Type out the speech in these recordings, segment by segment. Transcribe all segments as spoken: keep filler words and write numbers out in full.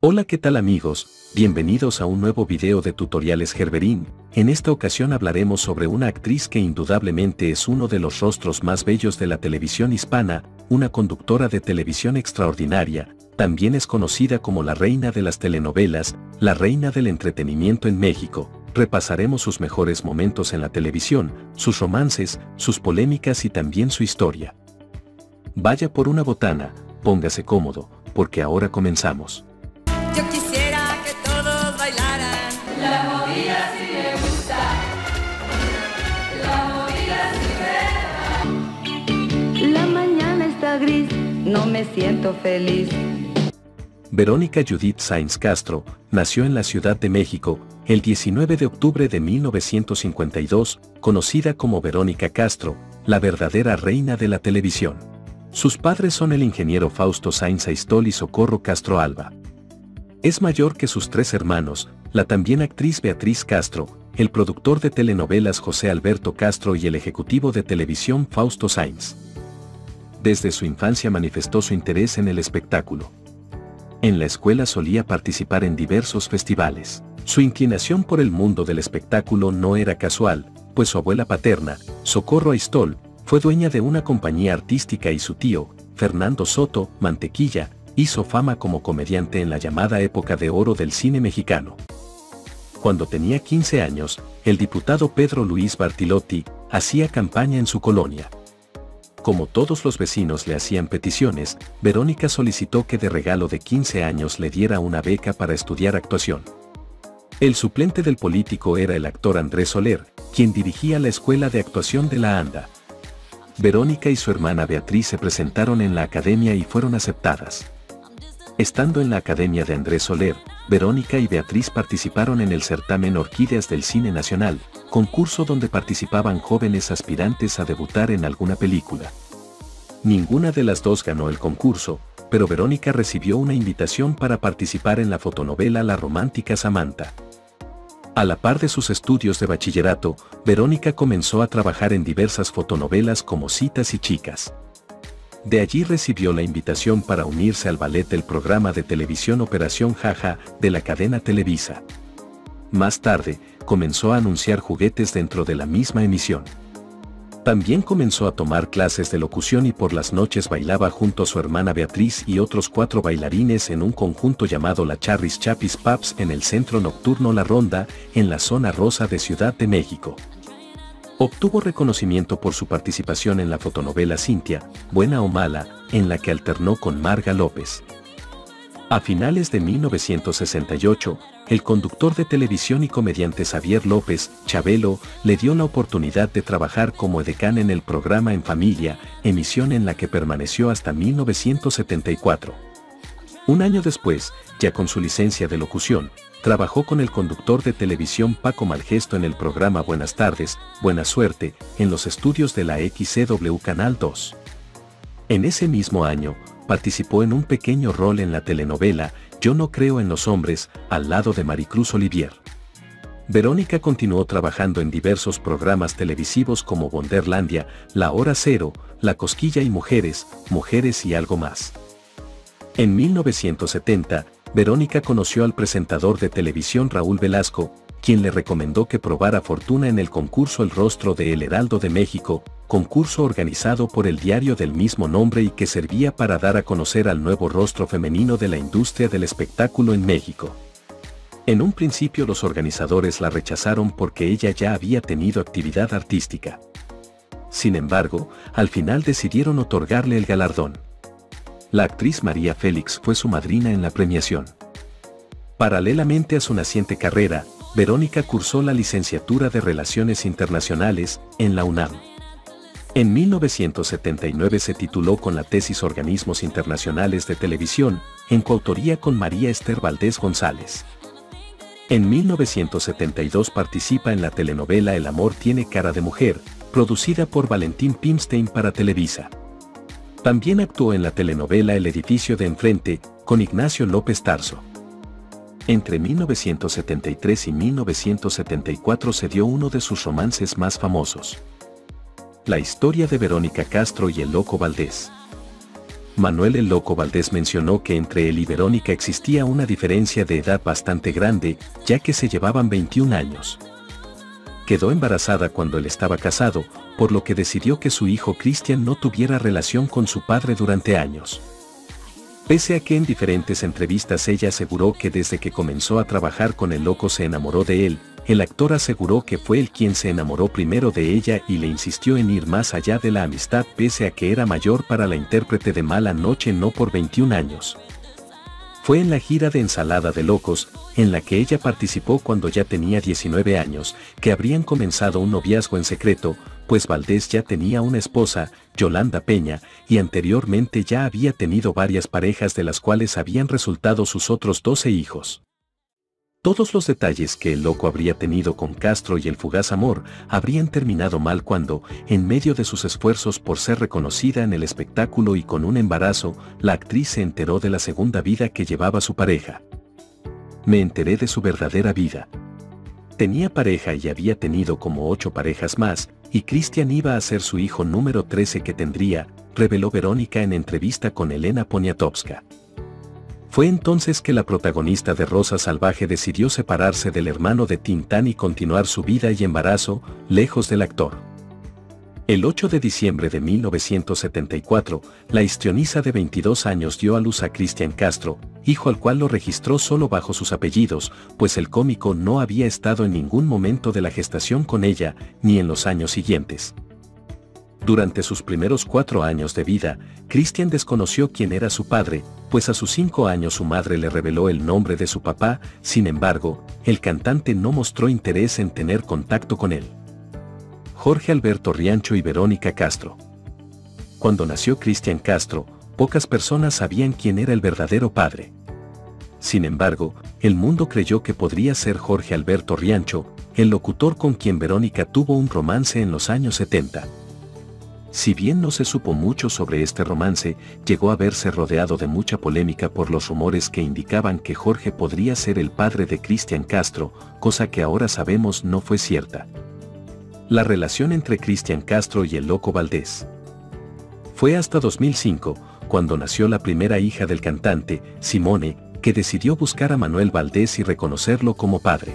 Hola, ¿qué tal amigos? Bienvenidos a un nuevo video de Tutoriales Gerberín. En esta ocasión hablaremos sobre una actriz que indudablemente es uno de los rostros más bellos de la televisión hispana, una conductora de televisión extraordinaria, también es conocida como la reina de las telenovelas, la reina del entretenimiento en México. Repasaremos sus mejores momentos en la televisión, sus romances, sus polémicas y también su historia. Vaya por una botana, póngase cómodo, porque ahora comenzamos. Yo quisiera que todos bailaran. La movida sí me gusta. La movida sí me da. La mañana está gris, no me siento feliz. Verónica Judith Sáenz Castro nació en la Ciudad de México el diecinueve de octubre de mil novecientos cincuenta y dos, conocida como Verónica Castro, la verdadera reina de la televisión. Sus padres son el ingeniero Fausto Sáenz Aistol y Socorro Castro Alba. Es mayor que sus tres hermanos, la también actriz Beatriz Castro, el productor de telenovelas José Alberto Castro y el ejecutivo de televisión Fausto Sáenz. Desde su infancia manifestó su interés en el espectáculo. En la escuela solía participar en diversos festivales. Su inclinación por el mundo del espectáculo no era casual, pues su abuela paterna, Socorro Aistol, fue dueña de una compañía artística y su tío, Fernando Soto Mantequilla, hizo fama como comediante en la llamada época de oro del cine mexicano. Cuando tenía quince años, el diputado Pedro Luis Bartilotti hacía campaña en su colonia. Como todos los vecinos le hacían peticiones, Verónica solicitó que de regalo de quince años le diera una beca para estudiar actuación. El suplente del político era el actor Andrés Soler, quien dirigía la escuela de actuación de la ANDA. Verónica y su hermana Beatriz se presentaron en la academia y fueron aceptadas. Estando en la academia de Andrés Soler, Verónica y Beatriz participaron en el certamen Orquídeas del Cine Nacional, concurso donde participaban jóvenes aspirantes a debutar en alguna película. Ninguna de las dos ganó el concurso, pero Verónica recibió una invitación para participar en la fotonovela La Romántica Samantha. A la par de sus estudios de bachillerato, Verónica comenzó a trabajar en diversas fotonovelas como Citas y Chicas. De allí recibió la invitación para unirse al ballet del programa de televisión Operación Jaja de la cadena Televisa. Más tarde, comenzó a anunciar juguetes dentro de la misma emisión. También comenzó a tomar clases de locución y por las noches bailaba junto a su hermana Beatriz y otros cuatro bailarines en un conjunto llamado La Charris Chapis Pubs en el centro nocturno La Ronda, en la zona rosa de Ciudad de México. Obtuvo reconocimiento por su participación en la fotonovela Cintia, Buena o Mala, en la que alternó con Marga López. A finales de mil novecientos sesenta y ocho, el conductor de televisión y comediante Xavier López, Chabelo, le dio la oportunidad de trabajar como edecán en el programa En Familia, emisión en la que permaneció hasta mil novecientos setenta y cuatro. Un año después, ya con su licencia de locución, trabajó con el conductor de televisión Paco Malgesto en el programa Buenas tardes, Buena Suerte, en los estudios de la X C W Canal dos. En ese mismo año, participó en un pequeño rol en la telenovela Yo no creo en los hombres, al lado de Maricruz Olivier. Verónica continuó trabajando en diversos programas televisivos como Wonderlandia, La Hora Cero, La Cosquilla y Mujeres, Mujeres y algo más. En mil novecientos setenta, Verónica conoció al presentador de televisión Raúl Velasco, quien le recomendó que probara fortuna en el concurso El Rostro de El Heraldo de México, concurso organizado por el diario del mismo nombre y que servía para dar a conocer al nuevo rostro femenino de la industria del espectáculo en México. En un principio los organizadores la rechazaron porque ella ya había tenido actividad artística. Sin embargo, al final decidieron otorgarle el galardón. La actriz María Félix fue su madrina en la premiación. Paralelamente a su naciente carrera, Verónica cursó la licenciatura de Relaciones Internacionales en la UNAM. En mil novecientos setenta y nueve se tituló con la tesis Organismos Internacionales de Televisión, en coautoría con María Esther Valdés González. En mil novecientos setenta y dos participa en la telenovela El amor tiene cara de mujer, producida por Valentín Pimstein para Televisa. También actuó en la telenovela El edificio de enfrente, con Ignacio López Tarso. Entre mil novecientos setenta y tres y mil novecientos setenta y cuatro se dio uno de sus romances más famosos. La historia de Verónica Castro y el Loco Valdés. Manuel el Loco Valdés mencionó que entre él y Verónica existía una diferencia de edad bastante grande, ya que se llevaban veintiún años. Quedó embarazada cuando él estaba casado, por lo que decidió que su hijo Cristian no tuviera relación con su padre durante años. Pese a que en diferentes entrevistas ella aseguró que desde que comenzó a trabajar con el Loco se enamoró de él, el actor aseguró que fue él quien se enamoró primero de ella y le insistió en ir más allá de la amistad pese a que era mayor para la intérprete de Mala Noche no por veintiún años. Fue en la gira de Ensalada de Locos, en la que ella participó cuando ya tenía diecinueve años, que habrían comenzado un noviazgo en secreto, pues Valdés ya tenía una esposa, Yolanda Peña, y anteriormente ya había tenido varias parejas de las cuales habían resultado sus otros doce hijos. Todos los detalles que el Loco habría tenido con Castro y el fugaz amor habrían terminado mal cuando, en medio de sus esfuerzos por ser reconocida en el espectáculo y con un embarazo, la actriz se enteró de la segunda vida que llevaba su pareja. Me enteré de su verdadera vida. Tenía pareja y había tenido como ocho parejas más, y Cristian iba a ser su hijo número trece que tendría, reveló Verónica en entrevista con Elena Poniatowska. Fue entonces que la protagonista de Rosa Salvaje decidió separarse del hermano de Tintán y continuar su vida y embarazo, lejos del actor. El ocho de diciembre de mil novecientos setenta y cuatro, la histrioniza de veintidós años dio a luz a Cristian Castro, hijo al cual lo registró solo bajo sus apellidos, pues el cómico no había estado en ningún momento de la gestación con ella, ni en los años siguientes. Durante sus primeros cuatro años de vida, Cristian desconoció quién era su padre, pues a sus cinco años su madre le reveló el nombre de su papá. Sin embargo, el cantante no mostró interés en tener contacto con él. Jorge Alberto Riancho y Verónica Castro. Cuando nació Cristian Castro, pocas personas sabían quién era el verdadero padre. Sin embargo, el mundo creyó que podría ser Jorge Alberto Riancho, el locutor con quien Verónica tuvo un romance en los años setenta. Si bien no se supo mucho sobre este romance, llegó a verse rodeado de mucha polémica por los rumores que indicaban que Jorge podría ser el padre de Cristian Castro, cosa que ahora sabemos no fue cierta. La relación entre Cristian Castro y el Loco Valdés. Fue hasta dos mil cinco, cuando nació la primera hija del cantante, Simone, que decidió buscar a Manuel Valdés y reconocerlo como padre.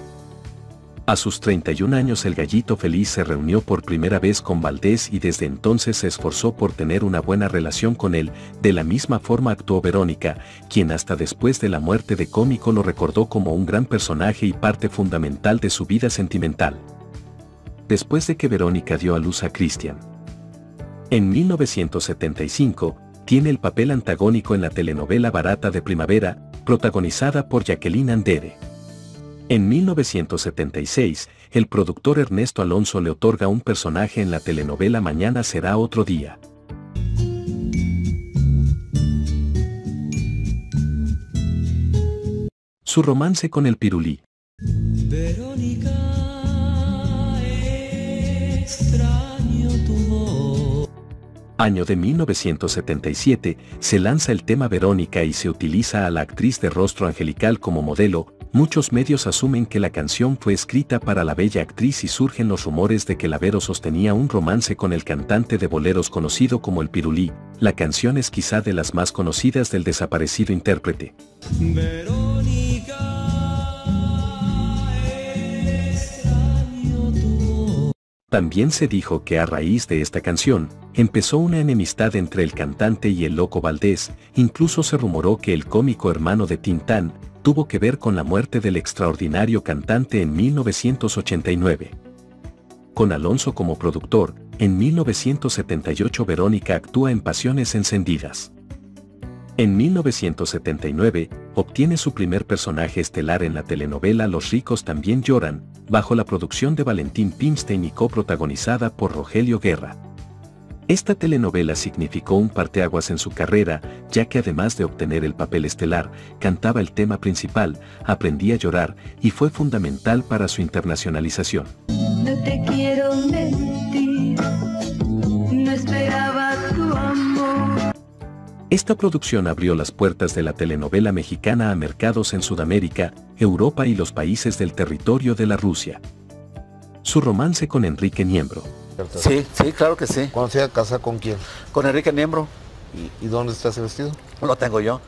A sus treinta y un años el Gallito Feliz se reunió por primera vez con Valdés y desde entonces se esforzó por tener una buena relación con él. De la misma forma actuó Verónica, quien hasta después de la muerte de Cómico lo recordó como un gran personaje y parte fundamental de su vida sentimental. Después de que Verónica dio a luz a Cristian. En mil novecientos setenta y cinco, tiene el papel antagónico en la telenovela Barata de Primavera, protagonizada por Jacqueline Andere. En mil novecientos setenta y seis, el productor Ernesto Alonso le otorga un personaje en la telenovela Mañana será otro día. Su romance con el Pirulí. Verónica, extraño tu voz. Año de mil novecientos setenta y siete, se lanza el tema Verónica y se utiliza a la actriz de rostro angelical como modelo. Muchos medios asumen que la canción fue escrita para la bella actriz y surgen los rumores de que la Vero sostenía un romance con el cantante de boleros conocido como el Pirulí. La canción es quizá de las más conocidas del desaparecido intérprete. Verónica, extraño tu voz. También se dijo que a raíz de esta canción, empezó una enemistad entre el cantante y el Loco Valdés. Incluso se rumoró que el cómico hermano de Tintán tuvo que ver con la muerte del extraordinario cantante en mil novecientos ochenta y nueve. Con Alonso como productor, en mil novecientos setenta y ocho Verónica actúa en Pasiones Encendidas. En mil novecientos setenta y nueve, obtiene su primer personaje estelar en la telenovela Los ricos también lloran, bajo la producción de Valentín Pimstein y coprotagonizada por Rogelio Guerra. Esta telenovela significó un parteaguas en su carrera, ya que además de obtener el papel estelar, cantaba el tema principal, Aprendí a llorar, y fue fundamental para su internacionalización. No te quiero mentir, no esperaba tu amor. Esta producción abrió las puertas de la telenovela mexicana a mercados en Sudamérica, Europa y los países del territorio de la Rusia. Su romance con Enrique Niembro. Sí, sí, claro que sí. ¿Cuándo se iba a casar con quién? Con Enrique Niembro. ¿Y, y dónde está ese vestido? Lo tengo yo.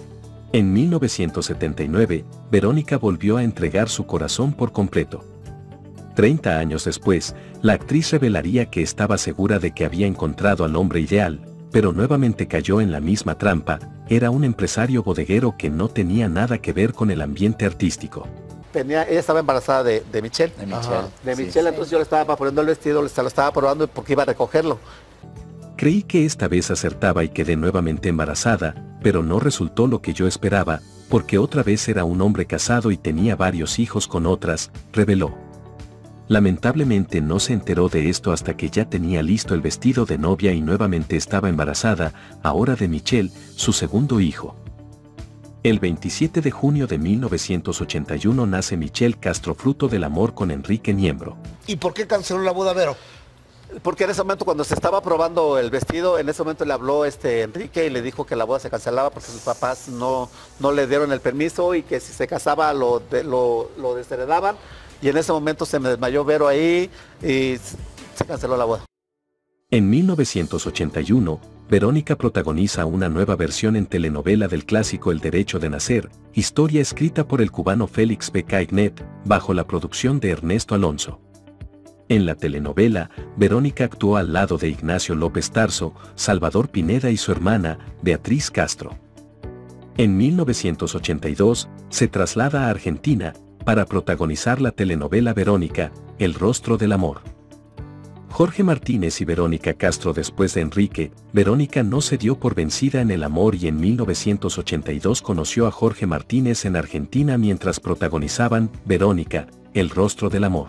En mil novecientos setenta y nueve, Verónica volvió a entregar su corazón por completo. Treinta años después, la actriz revelaría que estaba segura de que había encontrado al hombre ideal, pero nuevamente cayó en la misma trampa. Era un empresario bodeguero que no tenía nada que ver con el ambiente artístico. Tenía, ella estaba embarazada de, de Michelle. De Michelle. De sí. Michelle, entonces yo le estaba poniendo el vestido, le estaba, lo estaba probando porque iba a recogerlo. Creí que esta vez acertaba y quedé nuevamente embarazada, pero no resultó lo que yo esperaba, porque otra vez era un hombre casado y tenía varios hijos con otras, reveló. Lamentablemente no se enteró de esto hasta que ya tenía listo el vestido de novia y nuevamente estaba embarazada, ahora de Michelle, su segundo hijo. El veintisiete de junio de mil novecientos ochenta y uno nace Michelle Castro, fruto del amor con Enrique Niembro. ¿Y por qué canceló la boda, Vero? Porque en ese momento cuando se estaba probando el vestido, en ese momento le habló este Enrique y le dijo que la boda se cancelaba porque sus papás no, no le dieron el permiso y que si se casaba lo, de, lo, lo desheredaban. Y en ese momento se me desmayó Vero ahí y se canceló la boda. En mil novecientos ochenta y uno, Verónica protagoniza una nueva versión en telenovela del clásico El Derecho de Nacer, historia escrita por el cubano Félix P. Caignet, bajo la producción de Ernesto Alonso. En la telenovela, Verónica actuó al lado de Ignacio López Tarso, Salvador Pineda y su hermana, Beatriz Castro. En mil novecientos ochenta y dos, se traslada a Argentina, para protagonizar la telenovela Verónica, El Rostro del Amor. Jorge Martínez y Verónica Castro. Después de Enrique, Verónica no se dio por vencida en el amor y en mil novecientos ochenta y dos conoció a Jorge Martínez en Argentina mientras protagonizaban Verónica, El Rostro del Amor.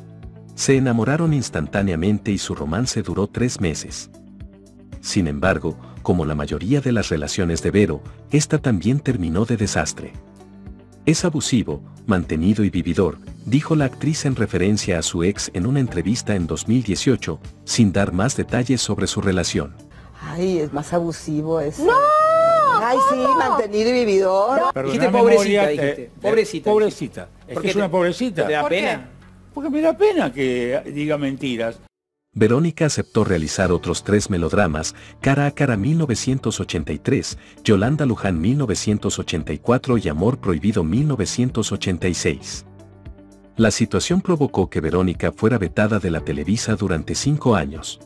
Se enamoraron instantáneamente y su romance duró tres meses. Sin embargo, como la mayoría de las relaciones de Vero, esta también terminó de desastre. Es abusivo, mantenido y vividor, dijo la actriz en referencia a su ex en una entrevista en dos mil dieciocho, sin dar más detalles sobre su relación. Ay, es más abusivo eso. ¡No! Ay, sí, mantenido y vividor. No. Dijiste pobrecita, dijiste. Eh, pobrecita. Pobrecita. Es que es una pobrecita. ¿Te da ¿Por pena? qué? Porque me da pena que diga mentiras. Verónica aceptó realizar otros tres melodramas, Cara a Cara mil novecientos ochenta y tres, Yolanda Luján mil novecientos ochenta y cuatro y Amor Prohibido mil novecientos ochenta y seis. La situación provocó que Verónica fuera vetada de la Televisa durante cinco años.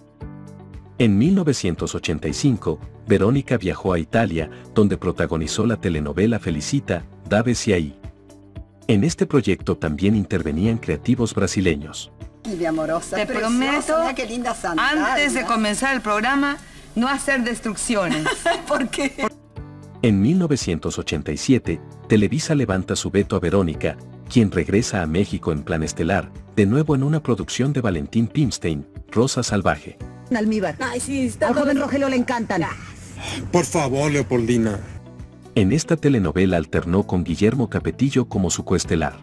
En mil novecientos ochenta y cinco, Verónica viajó a Italia, donde protagonizó la telenovela Felicita, Davesi ahí. En este proyecto también intervenían creativos brasileños. Mi amorosa, te preciosa, prometo, mira qué linda sandalia. Antes de comenzar el programa, no hacer destrucciones. ¿Por qué? En mil novecientos ochenta y siete, Televisa levanta su veto a Verónica, quien regresa a México en plan estelar, de nuevo en una producción de Valentín Pimstein, Rosa Salvaje. Almíbar. Ay, sí, está Al joven Rogelio le encantan. Por favor, Leopoldina. En esta telenovela alternó con Guillermo Capetillo como su coestelar.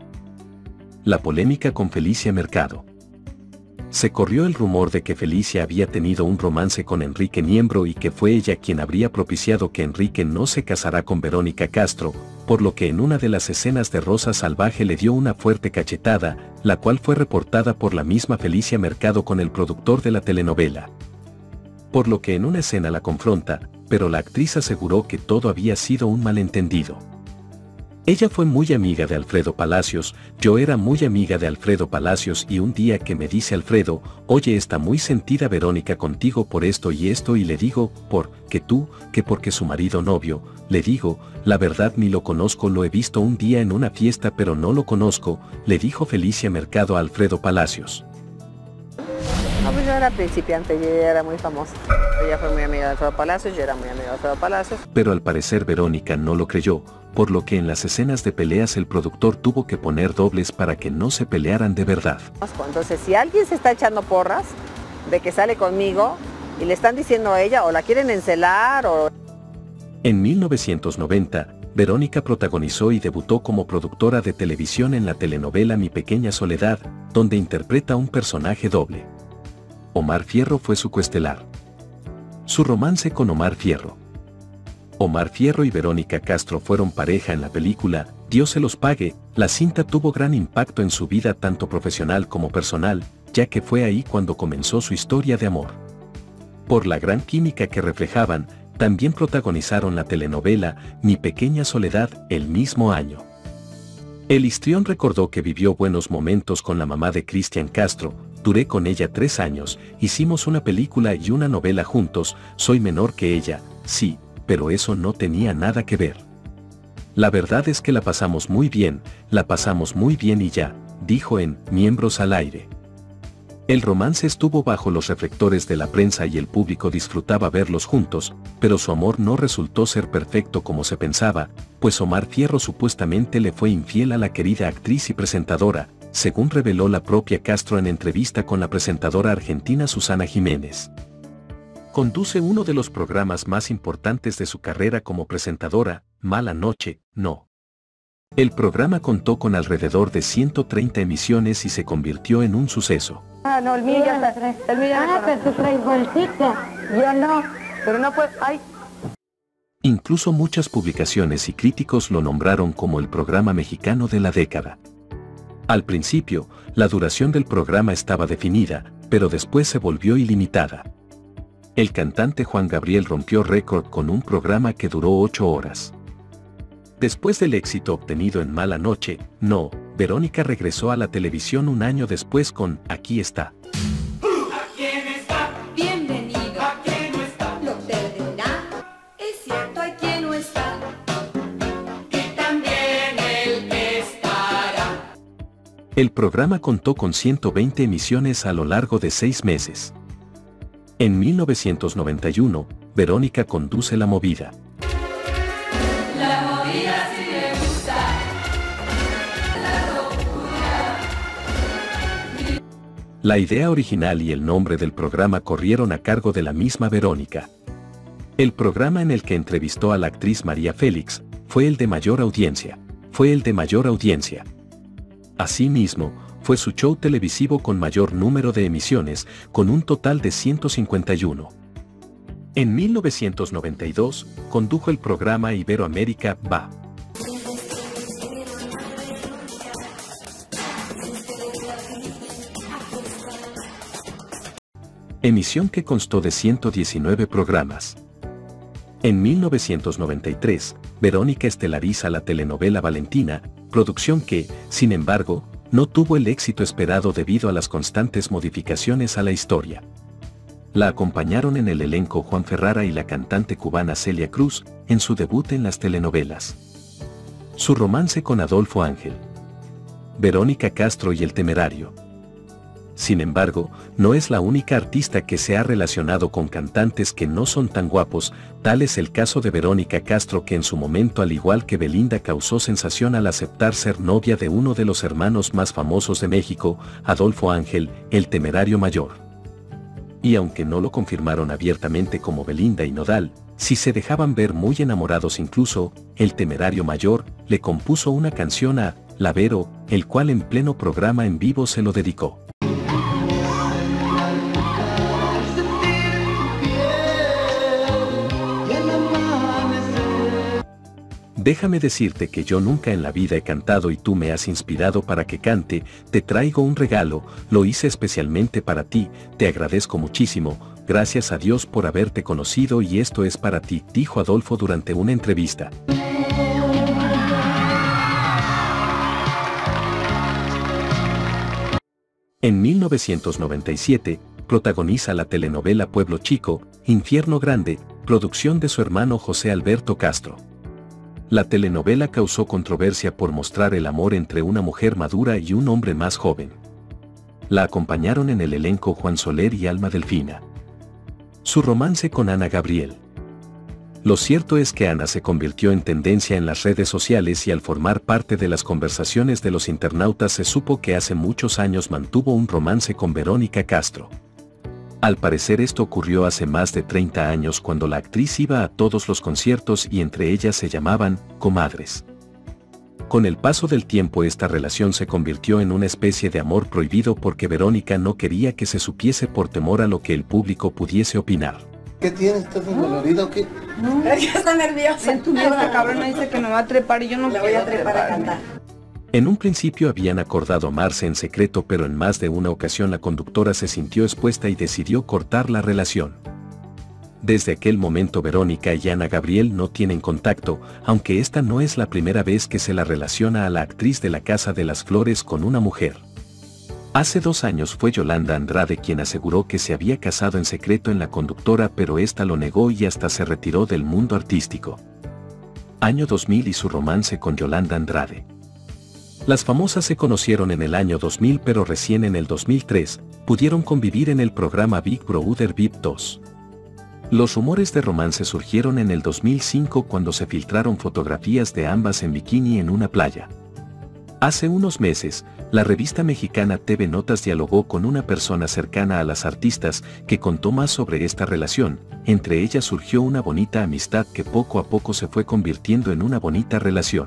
La polémica con Felicia Mercado. Se corrió el rumor de que Felicia había tenido un romance con Enrique Niembro y que fue ella quien habría propiciado que Enrique no se casara con Verónica Castro, por lo que en una de las escenas de Rosa Salvaje le dio una fuerte cachetada, la cual fue reportada por la misma Felicia Mercado con el productor de la telenovela. Por lo que en una escena la confronta, pero la actriz aseguró que todo había sido un malentendido. Ella fue muy amiga de Alfredo Palacios, yo era muy amiga de Alfredo Palacios y un día que me dice Alfredo, oye, está muy sentida Verónica contigo por esto y esto y le digo, ¿por qué tú? Que porque su marido novio, le digo, la verdad ni lo conozco, lo he visto un día en una fiesta pero no lo conozco, le dijo Felicia Mercado a Alfredo Palacios. No, pues yo era principiante y ella era muy famosa. Ella fue muy amiga de Alfredo Palacios, yo era muy amiga de Alfredo Palacios. Pero al parecer Verónica no lo creyó, por lo que en las escenas de peleas el productor tuvo que poner dobles para que no se pelearan de verdad. Entonces, si alguien se está echando porras de que sale conmigo y le están diciendo a ella o la quieren encelar o... En mil novecientos noventa, Verónica protagonizó y debutó como productora de televisión en la telenovela Mi Pequeña Soledad, donde interpreta un personaje doble. Omar Fierro fue su coestelar. Su romance con Omar Fierro. Omar Fierro y Verónica Castro fueron pareja en la película Dios se los pague. La cinta tuvo gran impacto en su vida tanto profesional como personal, ya que fue ahí cuando comenzó su historia de amor. Por la gran química que reflejaban, también protagonizaron la telenovela Mi Pequeña Soledad el mismo año. El histrión recordó que vivió buenos momentos con la mamá de Cristian Castro, duré con ella tres años, hicimos una película y una novela juntos, soy menor que ella, sí, pero eso no tenía nada que ver. La verdad es que la pasamos muy bien, la pasamos muy bien y ya, dijo en Miembros al Aire. El romance estuvo bajo los reflectores de la prensa y el público disfrutaba verlos juntos, pero su amor no resultó ser perfecto como se pensaba, pues Omar Fierro supuestamente le fue infiel a la querida actriz y presentadora, según reveló la propia Castro en entrevista con la presentadora argentina Susana Jiménez. Conduce uno de los programas más importantes de su carrera como presentadora, Mala Noche, No. El programa contó con alrededor de ciento treinta emisiones y se convirtió en un suceso. Ah, no, el mío ya está. El mío ya Ah, pero tú traes bolsita. Yo no, pero no puedo. Ay. Incluso muchas publicaciones y críticos lo nombraron como el programa mexicano de la década. Al principio, la duración del programa estaba definida, pero después se volvió ilimitada. El cantante Juan Gabriel rompió récord con un programa que duró ocho horas. Después del éxito obtenido en Mala Noche, No, Verónica regresó a la televisión un año después con Aquí está. ¿A quién está? Bienvenido. ¿A quién no está? Lo perderá. Es cierto, hay quien no está. Y también el que estará. El programa contó con ciento veinte emisiones a lo largo de seis meses. En mil novecientos noventa y uno, Verónica conduce La Movida. La movida sí me gusta. La locura. La idea original y el nombre del programa corrieron a cargo de la misma Verónica. El programa en el que entrevistó a la actriz María Félix fue el de mayor audiencia. Fue el de mayor audiencia. Asimismo, fue su show televisivo con mayor número de emisiones, con un total de ciento cincuenta y uno. En mil novecientos noventa y dos, condujo el programa Iberoamérica Va. Emisión que constó de ciento diecinueve programas. En mil novecientos noventa y tres, Verónica estelariza la telenovela Valentina, producción que, sin embargo, no tuvo el éxito esperado debido a las constantes modificaciones a la historia. La acompañaron en el elenco Juan Ferrara y la cantante cubana Celia Cruz, en su debut en las telenovelas. Su romance con Adolfo Ángel. Verónica Castro y El Temerario. Sin embargo, no es la única artista que se ha relacionado con cantantes que no son tan guapos, tal es el caso de Verónica Castro, que en su momento, al igual que Belinda, causó sensación al aceptar ser novia de uno de los hermanos más famosos de México, Adolfo Ángel, el Temerario Mayor. Y aunque no lo confirmaron abiertamente como Belinda y Nodal, sí se dejaban ver muy enamorados. Incluso, el Temerario Mayor le compuso una canción a La Vero, el cual en pleno programa en vivo se lo dedicó. Déjame decirte que yo nunca en la vida he cantado y tú me has inspirado para que cante, te traigo un regalo, lo hice especialmente para ti, te agradezco muchísimo, gracias a Dios por haberte conocido y esto es para ti, dijo Adolfo durante una entrevista. En mil novecientos noventa y siete, protagoniza la telenovela Pueblo Chico, Infierno Grande, producción de su hermano José Alberto Castro. La telenovela causó controversia por mostrar el amor entre una mujer madura y un hombre más joven. La acompañaron en el elenco Juan Soler y Alma Delfina. Su romance con Ana Gabriel. Lo cierto es que Ana se convirtió en tendencia en las redes sociales y al formar parte de las conversaciones de los internautas se supo que hace muchos años mantuvo un romance con Verónica Castro. Al parecer esto ocurrió hace más de treinta años cuando la actriz iba a todos los conciertos y entre ellas se llamaban comadres. Con el paso del tiempo esta relación se convirtió en una especie de amor prohibido porque Verónica no quería que se supiese por temor a lo que el público pudiese opinar. ¿Qué tienes? ¿Estás dolorido o qué? No, ella está nerviosa. En tu esta cabrona dice que me va a trepar y yo no la voy a trepar a cantar. En un principio habían acordado amarse en secreto, pero en más de una ocasión la conductora se sintió expuesta y decidió cortar la relación. Desde aquel momento Verónica y Ana Gabriel no tienen contacto, aunque esta no es la primera vez que se la relaciona a la actriz de La Casa de las Flores con una mujer. Hace dos años fue Yolanda Andrade quien aseguró que se había casado en secreto en La Conductora, pero esta lo negó y hasta se retiró del mundo artístico. Año dos mil y su romance con Yolanda Andrade. Las famosas se conocieron en el año dos mil, pero recién en el dos mil tres pudieron convivir en el programa Big Brother V I P dos. Los rumores de romance surgieron en el dos mil cinco cuando se filtraron fotografías de ambas en bikini en una playa. Hace unos meses, la revista mexicana T V Notas dialogó con una persona cercana a las artistas que contó más sobre esta relación. Entre ellas surgió una bonita amistad que poco a poco se fue convirtiendo en una bonita relación.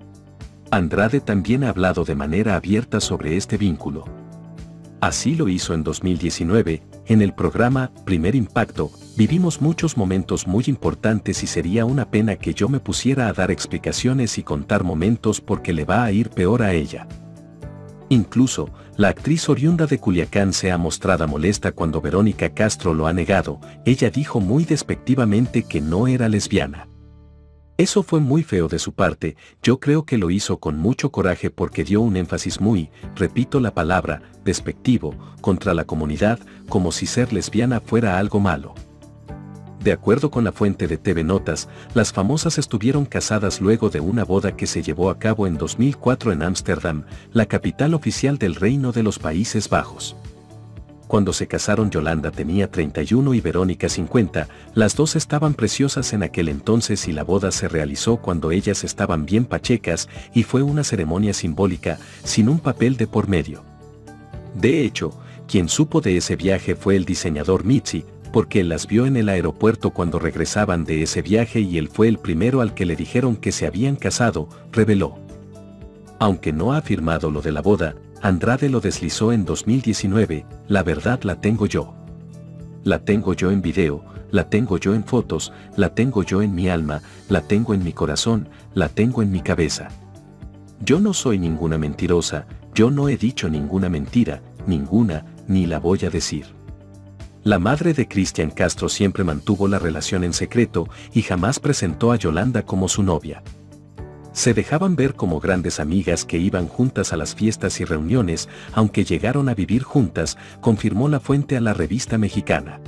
Andrade también ha hablado de manera abierta sobre este vínculo. Así lo hizo en dos mil diecinueve, en el programa Primer Impacto. Vivimos muchos momentos muy importantes y sería una pena que yo me pusiera a dar explicaciones y contar momentos porque le va a ir peor a ella. Incluso, la actriz oriunda de Culiacán se ha mostrado molesta cuando Verónica Castro lo ha negado. Ella dijo muy despectivamente que no era lesbiana. Eso fue muy feo de su parte. Yo creo que lo hizo con mucho coraje porque dio un énfasis muy, repito la palabra, despectivo, contra la comunidad, como si ser lesbiana fuera algo malo. De acuerdo con la fuente de T V Notas, las famosas estuvieron casadas luego de una boda que se llevó a cabo en dos mil cuatro en Ámsterdam, la capital oficial del Reino de los Países Bajos. Cuando se casaron Yolanda tenía treinta y uno y Verónica cincuenta, las dos estaban preciosas en aquel entonces y la boda se realizó cuando ellas estaban bien pachecas y fue una ceremonia simbólica, sin un papel de por medio. De hecho, quien supo de ese viaje fue el diseñador Mitzi, porque él las vio en el aeropuerto cuando regresaban de ese viaje y él fue el primero al que le dijeron que se habían casado, reveló. Aunque no ha afirmado lo de la boda, Andrade lo deslizó en dos mil diecinueve, la verdad la tengo yo. La tengo yo en video, la tengo yo en fotos, la tengo yo en mi alma, la tengo en mi corazón, la tengo en mi cabeza. Yo no soy ninguna mentirosa, yo no he dicho ninguna mentira, ninguna, ni la voy a decir. La madre de Cristian Castro siempre mantuvo la relación en secreto y jamás presentó a Yolanda como su novia. Se dejaban ver como grandes amigas que iban juntas a las fiestas y reuniones, aunque llegaron a vivir juntas, confirmó la fuente a la revista mexicana.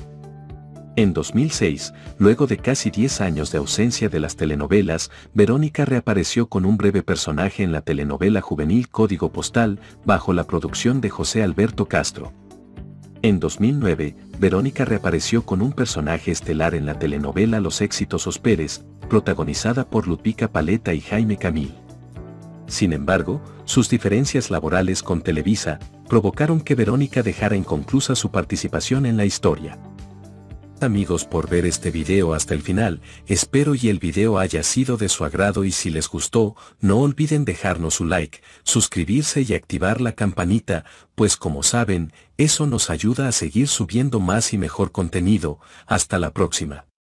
En dos mil seis, luego de casi diez años de ausencia de las telenovelas, Verónica reapareció con un breve personaje en la telenovela juvenil Código Postal, bajo la producción de José Alberto Castro. En dos mil nueve, Verónica reapareció con un personaje estelar en la telenovela Los Exitosos Pérez, protagonizada por Ludvika Paleta y Jaime Camil. Sin embargo, sus diferencias laborales con Televisa provocaron que Verónica dejara inconclusa su participación en la historia. Amigos, por ver este video hasta el final, espero y el video haya sido de su agrado y si les gustó, no olviden dejarnos su like, suscribirse y activar la campanita, pues como saben, eso nos ayuda a seguir subiendo más y mejor contenido. Hasta la próxima.